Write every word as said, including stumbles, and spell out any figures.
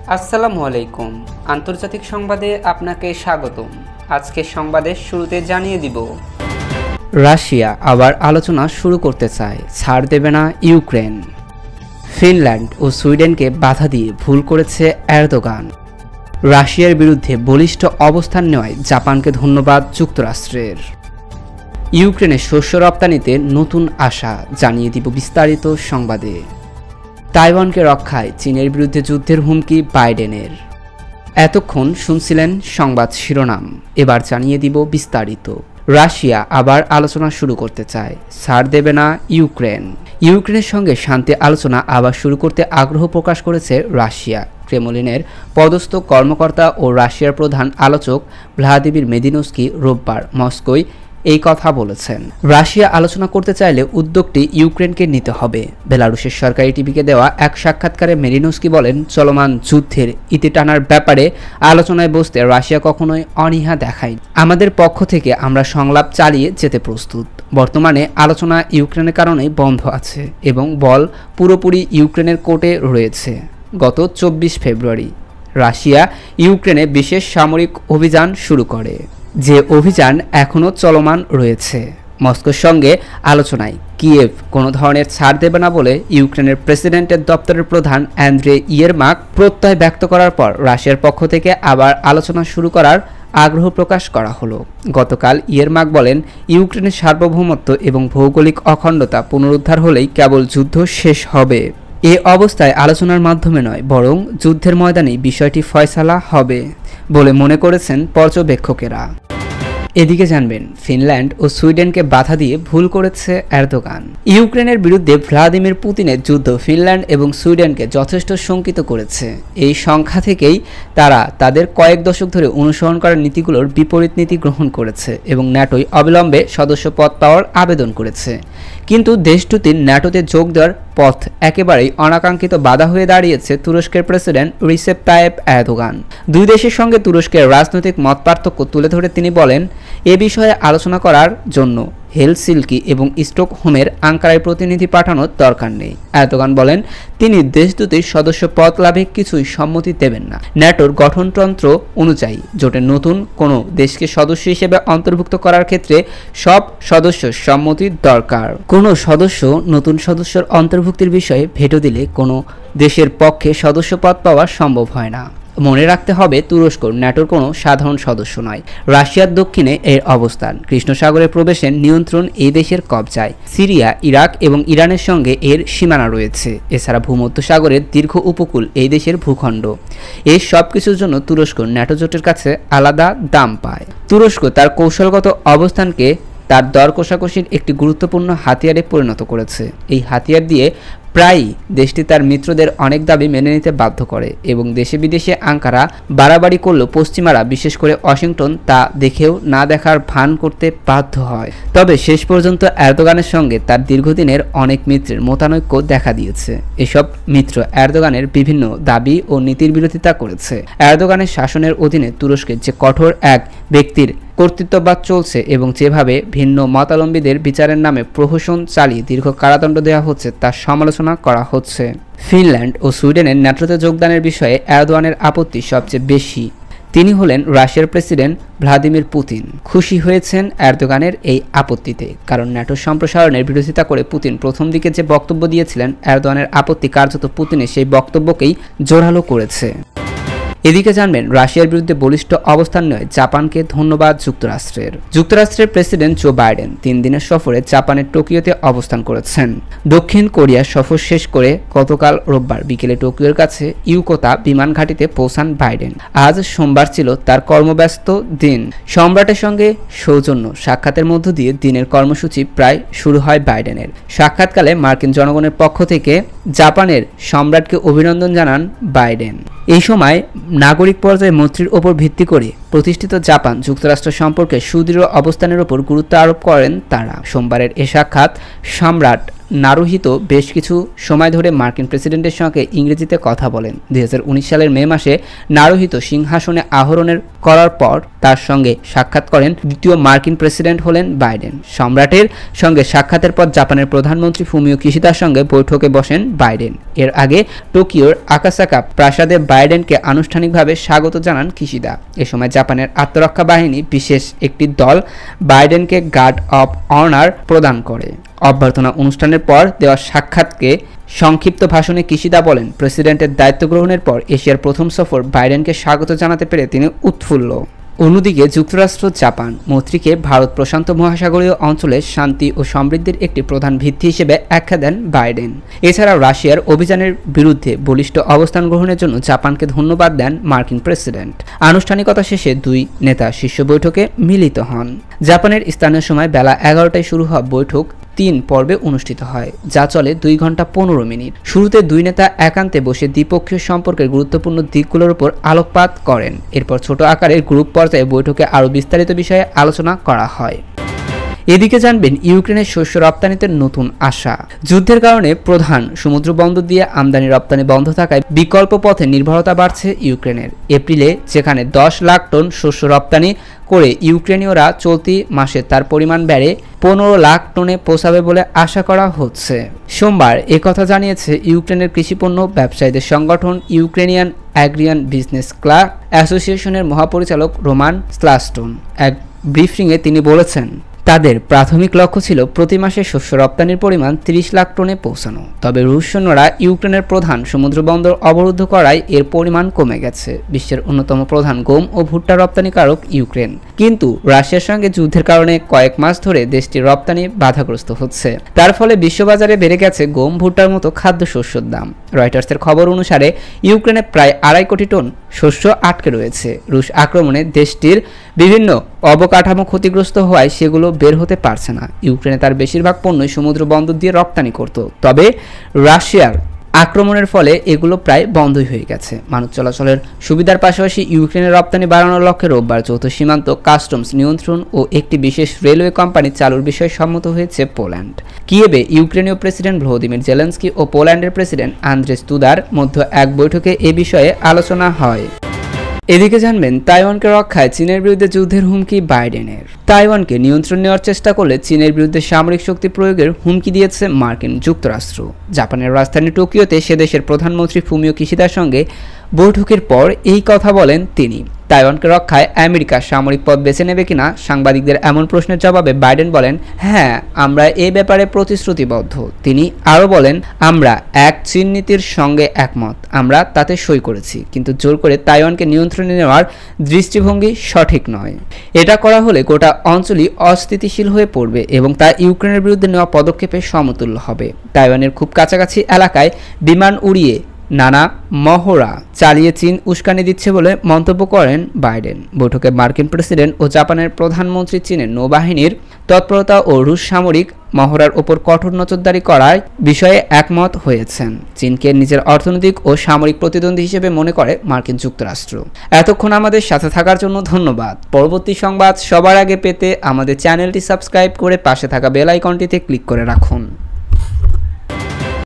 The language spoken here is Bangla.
আসসালামু আলাইকুম। আন্তর্জাতিক সংবাদে আপনাকে স্বাগতম। আজকের সংবাদের শুরুতে জানিয়ে দিব, রাশিয়া আবার আলোচনা শুরু করতে চায়, ছাড় দেবে না ইউক্রেন। ফিনল্যান্ড ও সুইডেনকে বাধা দিয়ে ভুল করেছে এরদোগান। রাশিয়ার বিরুদ্ধে বলিষ্ঠ অবস্থান নেওয়ায় জাপানকে ধন্যবাদ যুক্তরাষ্ট্রের। ইউক্রেনের শস্য রপ্তানিতে নতুন আশা, জানিয়ে দিব বিস্তারিত সংবাদে। তাইওয়ানকে রক্ষায় চীনের বিরুদ্ধে যুদ্ধের হুমকি বাইডেনের। এতক্ষণ শুনছিলেন সংবাদ শিরোনাম, এবার জানিয়ে দিব বিস্তারিত। রাশিয়া আবার আলোচনা শুরু করতে চায়, ছাড় দেবে না ইউক্রেন। ইউক্রেনের সঙ্গে শান্তি আলোচনা আবার শুরু করতে আগ্রহ প্রকাশ করেছে রাশিয়া। ক্রেমলিনের পদস্থ কর্মকর্তা ও রাশিয়ার প্রধান আলোচক ভ্লাদিমির মেদিনস্কি রোববার মস্কোয় এই কথা বলেছেন। রাশিয়া আলোচনা করতে চাইলে উদ্যোগটি ইউক্রেনকে নিতে হবে। বেলারুশের সরকারি টিভিকে দেওয়া এক সাক্ষাৎকারে মেরিনস্কি বলেন, চলমান যুদ্ধের ইতি টানার ব্যাপারে আলোচনায় বসতে রাশিয়া কখনোই অনীহা দেখায়নি। আমাদের পক্ষ থেকে আমরা সংলাপ চালিয়ে যেতে প্রস্তুত। বর্তমানে আলোচনা ইউক্রেনের কারণেই বন্ধ আছে এবং বল পুরোপুরি ইউক্রেনের কোর্টে রয়েছে। গত চব্বিশ ফেব্রুয়ারি রাশিয়া ইউক্রেনে বিশেষ সামরিক অভিযান শুরু করে, যে অভিযান এখনও চলমান রয়েছে। মস্কোর সঙ্গে আলোচনায় কিয়েভ কোনো ধরনের ছাড় দেবে না বলে ইউক্রেনের প্রেসিডেন্টের দপ্তরের প্রধান অ্যান্দ্রে ইয়েরমাক প্রত্যয় ব্যক্ত করার পর রাশিয়ার পক্ষ থেকে আবার আলোচনা শুরু করার আগ্রহ প্রকাশ করা হলো। গতকাল ইয়েরমাক বলেন, ইউক্রেনের সার্বভৌমত্ব এবং ভৌগোলিক অখণ্ডতা পুনরুদ্ধার হলেই কেবল যুদ্ধ শেষ হবে। এ অবস্থায় আলোচনার মাধ্যমে নয়, বরং যুদ্ধের ময়দানেই বিষয়টি ফয়সালা হবে বলে মনে করেছেন পর্যবেক্ষকেরা। এদিকে জানবেন, ফিনল্যান্ড ও সুইডেনকে বাধা দিয়ে ভুল করেছে এরদোগান। ইউক্রেনের বিরুদ্ধে ভ্লাদিমির পুতিনের যুদ্ধ ফিনল্যান্ড এবং সুইডেনকে যথেষ্ট শঙ্কিত করেছে। এই সংখ্যা থেকেই তারা তাদের কয়েক দশক ধরে অনুসরণ করা নীতিগুলোর বিপরীত নীতি গ্রহণ করেছে এবং ন্যাটোয় অবিলম্বে সদস্য পদ পাওয়ার আবেদন করেছে। কিন্তু দেশ দুটির ন্যাটোতে যোগ দেওয়ার পথ একেবারেই অনাকাঙ্ক্ষিত বাধা হয়ে দাঁড়িয়েছে তুরস্কের প্রেসিডেন্ট রিসেপ তাইয়েপ এরদোগান। দুই দেশের সঙ্গে তুরস্কের রাজনৈতিক মত পার্থক্য তুলে ধরে তিনি বলেন, এ বিষয়ে আলোচনা করার জন্য হেলসিঙ্কি এবং স্টকহোমের আঙ্কারায় প্রতিনিধি পাঠানোর দরকার নেই। এরদোগান বলেন, তিনি দেশ দুটির সদস্য পদ লাভে কিছুই সম্মতি দেবেন না। ন্যাটোর গঠনতন্ত্র অনুযায়ী জোটের নতুন কোনো দেশকে সদস্য হিসেবে অন্তর্ভুক্ত করার ক্ষেত্রে সব সদস্যের সম্মতির দরকার। কোনো সদস্য নতুন সদস্যের অন্তর্ভুক্তির বিষয়ে ভেটো দিলে কোনো দেশের পক্ষে সদস্য পদ পাওয়া সম্ভব হয় না। মনে রাখতে হবে, তুরস্ক ন্যাটোর কোনো সাধারণ সদস্য নয়। রাশিয়ার দক্ষিণে এর অবস্থান, কৃষ্ণ সাগরে প্রবেশের নিয়ন্ত্রণ এই দেশের কবজায়। সিরিয়া, ইরাক এবং ইরানের সঙ্গে এর সীমানা রয়েছে। এছাড়া ভূমধ্যসাগরের দীর্ঘ উপকূল এই দেশের ভূখণ্ড। এই সব কিছুর জন্য তুরস্ক ন্যাটো জোটের কাছে আলাদা দাম পায়। তুরস্ক তার কৌশলগত অবস্থানকে তার দর কষাকষির একটি গুরুত্বপূর্ণ হাতিয়ারে পরিণত করেছে। এই হাতিয়ার দিয়ে প্রায়ই দেশটি তার মিত্রদের অনেক দাবি মেনে নিতে বাধ্য করে এবং দেশে বিদেশে আঙ্কারা বাড়াবাড়ি করলেও পশ্চিমারা, বিশেষ করে ওয়াশিংটন, তা দেখেও না দেখার ভান করতে বাধ্য হয়। তবে শেষ পর্যন্ত এরদোগানের সঙ্গে তার দীর্ঘদিনের অনেক মিত্রের মতানৈক্য দেখা দিয়েছে। এসব মিত্র এরদোগানের বিভিন্ন দাবি ও নীতির বিরোধিতা করেছে। এরদোগানের শাসনের অধীনে তুরস্কের যে কঠোর এক ব্যক্তির কর্তৃত্ববাদ চলছে এবং যেভাবে ভিন্ন মতাবলম্বীদের বিচারের নামে প্রহসন চালিয়ে দীর্ঘ কারাদণ্ড দেওয়া হচ্ছে, তার সমালোচনা করা হচ্ছে। ফিনল্যান্ড ও সুইডেনের ন্যাটোতে যোগদানের বিষয়ে এরদোগানের আপত্তি সবচেয়ে বেশি। তিনি হলেন রাশিয়ার প্রেসিডেন্ট ভ্লাদিমির পুতিন। খুশি হয়েছেন এরদোগানের এই আপত্তিতে, কারণ ন্যাটো সম্প্রসারণের বিরোধিতা করে পুতিন প্রথম দিকে যে বক্তব্য দিয়েছিলেন, এরদোগানের আপত্তি কার্যত পুতিনের সেই বক্তব্যকেই জোরালো করেছে। এদিকে জানবেন, রাশিয়ার বিরুদ্ধে বলিষ্ঠ অবস্থান নেয় জাপানকে ধন্যবাদ যুক্তরাষ্ট্রের। যুক্তরাষ্ট্রের প্রেসিডেন্ট জো বাইডেন তিন দিনের সফরে জাপানের টোকিওতে অবস্থান করেছেন। দক্ষিণ কোরিয়ার সফর শেষ করে গতকাল রোববার বিকেলে টোকিওর কাছে ইউকোতা বিমান ঘাঁটিতে পৌঁছান বাইডেন। আজ সোমবার ছিল তার কর্মব্যস্ত দিন। সম্রাটের সঙ্গে সৌজন্য সাক্ষাতের মধ্য দিয়ে দিনের কর্মসূচি প্রায় শুরু হয় বাইডেনের। সাক্ষাৎকালে মার্কিন জনগণের পক্ষ থেকে জাপানের সম্রাটকে অভিনন্দন জানান বাইডেন। এই সময় নাগরিক পর্যায়ে মৈত্রীর ওপর ভিত্তি করে প্রতিষ্ঠিত জাপান যুক্তরাষ্ট্র সম্পর্কে সুদৃঢ় অবস্থানের ওপর গুরুত্ব আরোপ করেন তারা। সোমবারের এ সাক্ষাৎ সম্রাট নারুহিতো বেশ কিছু সময় ধরে মার্কিন প্রেসিডেন্টের সঙ্গে ইংরেজিতে কথা বলেন। দুই হাজার উনিশ সালের মে মাসে নারুহিতো সিংহাসনে আরোহণের করার পর তার সঙ্গে সাক্ষাৎ করেন দ্বিতীয় মার্কিন প্রেসিডেন্ট হলেন বাইডেন। সম্রাটের সঙ্গে সাক্ষাতের পর জাপানের প্রধানমন্ত্রী ফুমিও কিশিদার সঙ্গে বৈঠকে বসেন বাইডেন। এর আগে টোকিওর আকাসাকা প্রাসাদে বাইডেনকে আনুষ্ঠানিকভাবে স্বাগত জানান কিশিদা। এ সময় জাপানের আত্মরক্ষা বাহিনী বিশেষ একটি দল বাইডেনকে গার্ড অফ অনার প্রদান করে। অভ্যর্থনা অনুষ্ঠানের পর দেওয়া সাক্ষাৎকে সংক্ষিপ্ত ভাষণে কিশিদা বলেন, প্রেসিডেন্টের দায়িত্ব গ্রহণের পর এশিয়ার প্রথম সফর বাইডেনকে স্বাগত জানাতে পেরে তিনি উৎফুল্ল। অন্যদিকে যুক্তরাষ্ট্র জাপান মৈত্রীকে ভারত প্রশান্ত মহাসাগরীয় অঞ্চলে শান্তি ও সমৃদ্ধির একটি প্রধান ভিত্তি হিসেবে আখ্যা দেন বাইডেন। এছাড়াও রাশিয়ার অভিযানের বিরুদ্ধে বলিষ্ঠ অবস্থান গ্রহণের জন্য জাপানকে ধন্যবাদ দেন মার্কিন প্রেসিডেন্ট। আনুষ্ঠানিকতা শেষে দুই নেতা শীর্ষ বৈঠকে মিলিত হন। জাপানের স্থানীয় সময় বেলা এগারোটায় শুরু হওয়া বৈঠক তিন পর্বে অনুষ্ঠিত হয়, যা চলে দুই ঘন্টা পনেরো মিনিট। শুরুতে দুই নেতা একান্তে বসে দ্বিপক্ষীয় সম্পর্কের গুরুত্বপূর্ণ দিকগুলোর উপর আলোকপাত করেন। এরপর ছোট আকারের গ্রুপ পর্যায়ে বৈঠকে আরও বিস্তারিত বিষয়ে আলোচনা করা হয়। এদিকে জানবেন ইউক্রেনের শস্য রপ্তানিতে নতুন আশা। যুদ্ধের কারণে প্রধান সমুদ্র বন্দর দিয়ে আমদানি রপ্তানি বন্ধ থাকায় বিকল্প পথে নির্ভরতা বাড়ছে ইউক্রেনের। এপ্রিলে যেখানে দশ লাখ টন শস্য রপ্তানি করে ইউক্রেনীয়রা চলতি মাসে তার পরিমাণ বেড়ে পনেরো লাখ টনে পৌঁছাবে বলে আশা করা হচ্ছে। সোমবার একথা জানিয়েছে ইউক্রেনের কৃষিপণ্য ব্যবসায়ীদের সংগঠন ইউক্রেনিয়ান অ্যাগ্রিয়ান বিজনেস ক্লাব অ্যাসোসিয়েশনের মহাপরিচালক রোমান স্লাস্টন। এক ব্রিফিংয়ে তিনি বলেছেন, তাদের প্রাথমিক লক্ষ্য ছিল প্রতি মাসে শস্য রপ্তানির পরিমাণ তিরিশ লাখ টনে পৌঁছানো। তবে রুশ সৈন্যরা ইউক্রেনের প্রধান সমুদ্র বন্দর অবরুদ্ধ করায় এর পরিমাণ কমে গেছে। বিশ্বের অন্যতম প্রধান গম ও ভুট্টা রপ্তানিকারক ইউক্রেন, কিন্তু রাশিয়ার সঙ্গে যুদ্ধের কারণে কয়েক মাস ধরে দেশটির রপ্তানি বাধাগ্রস্ত হচ্ছে। তার ফলে বিশ্ববাজারে বেড়ে গেছে গম ভুট্টার মতো খাদ্যশস্যের দাম। রয়টার্সের খবর অনুসারে ইউক্রেনে প্রায় আড়াই কোটি টন শস্য আটকে রয়েছে। রুশ আক্রমণে দেশটির বিভিন্ন অবকাঠামো ক্ষতিগ্রস্ত হওয়ায় সেগুলো বের হতে পারছে না। ইউক্রেনে তার বেশিরভাগ পণ্যই সমুদ্র বন্দর দিয়ে রপ্তানি করত, তবে রাশিয়ার আক্রমণের ফলে এগুলো প্রায় বন্ধই হয়ে গেছে। মানুষ চলাচলের সুবিধার পাশাপাশি ইউক্রেনের রপ্তানি বাড়ানোর লক্ষ্যে রোববার যৌথ সীমান্ত কাস্টমস নিয়ন্ত্রণ ও একটি বিশেষ রেলওয়ে কোম্পানি চালুর বিষয়ে সম্মত হয়েছে পোল্যান্ড। কিয়েভে ইউক্রেনীয় প্রেসিডেন্ট ভলোদিমির জেলেনস্কি ও পোল্যান্ডের প্রেসিডেন্ট আন্দ্রেস দুদার মধ্যে এক বৈঠকে এ বিষয়ে আলোচনা হয়। এদিকে জানবেন তাইওয়ানকে রক্ষায় চীনের বিরুদ্ধে যুদ্ধের হুমকি বাইডেনের। তাইওয়ানকে নিয়ন্ত্রণ নেওয়ার চেষ্টা করলে চীনের বিরুদ্ধে সামরিক শক্তি প্রয়োগের হুমকি দিয়েছে মার্কিন যুক্তরাষ্ট্র। জাপানের রাজধানী টোকিওতে সে দেশের প্রধানমন্ত্রী ফুমিও কিশিদার সঙ্গে বৈঠকের পর এই কথা বলেন তিনি। তাইওয়ানকে রক্ষায় আমেরিকা সামরিক পথ বেছে নেবে কিনা সাংবাদিকদের এমন প্রশ্নের জবাবে বাইডেন বলেন, হ্যাঁ, আমরা এ ব্যাপারে প্রতিশ্রুতিবদ্ধ। তিনি আরও বলেন, আমরা এক চীন নীতির সঙ্গে একমত, আমরা তাতে সই করেছি, কিন্তু জোর করে তাইওয়ানকে নিয়ন্ত্রণে নেওয়ার দৃষ্টিভঙ্গি সঠিক নয়। এটা করা হলে গোটা অঞ্চলই অস্থিতিশীল হয়ে পড়বে এবং তা ইউক্রেনের বিরুদ্ধে নেওয়া পদক্ষেপের সমতুল্য হবে। তাইওয়ানের খুব কাছাকাছি এলাকায় বিমান উড়িয়ে নানা মহড়া চালিয়ে চীন উস্কানি দিচ্ছে বলে মন্তব্য করেন বাইডেন। বৈঠকে মার্কিন প্রেসিডেন্ট ও জাপানের প্রধানমন্ত্রী চীনের নৌবাহিনীর তৎপরতা ও রুশ সামরিক মহড়ার ওপর কঠোর নজরদারি করার বিষয়ে একমত হয়েছেন। চীনকে নিজের অর্থনৈতিক ও সামরিক প্রতিদ্বন্দ্বী হিসেবে মনে করে মার্কিন যুক্তরাষ্ট্র। এতক্ষণ আমাদের সাথে থাকার জন্য ধন্যবাদ। পরবর্তী সংবাদ সবার আগে পেতে আমাদের চ্যানেলটি সাবস্ক্রাইব করে পাশে থাকা বেল আইকনটিতে ক্লিক করে রাখুন।